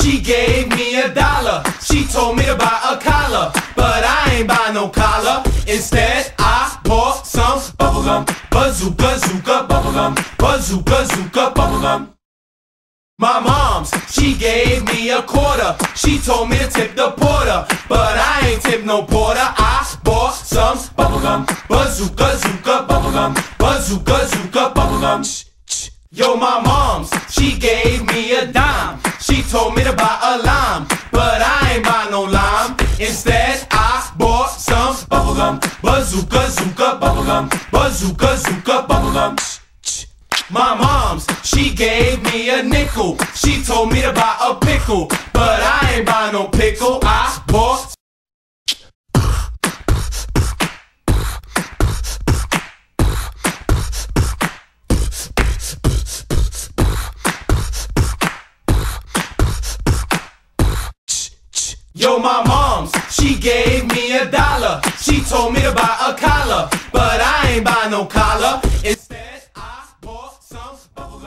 she gave me $1. She told me to buy a collar, but I ain't buy no collar. Instead, I bought some bubblegum. Bazooka, zooka, bubblegum. Bazooka, zooka, bubblegum. My mom's, she gave me $0.25. She told me to tip the porter, but I ain't tip no porter. I bought some bubblegum. Bazooka, zooka, bubblegum. Bazooka, zooka, bubblegum. Yo, my mom's, she gave me $0.10. She told me to buy a lime, but I ain't buy no lime. Instead, I bought some bubblegum. Bazooka, zooka, bubblegum. Bazooka, zooka, bubblegum. My mom's, she gave me $0.05. She told me to buy a pickle, but I ain't buy no pickle. I bought Yo, my mom's, she gave me $1. She told me to buy a collar.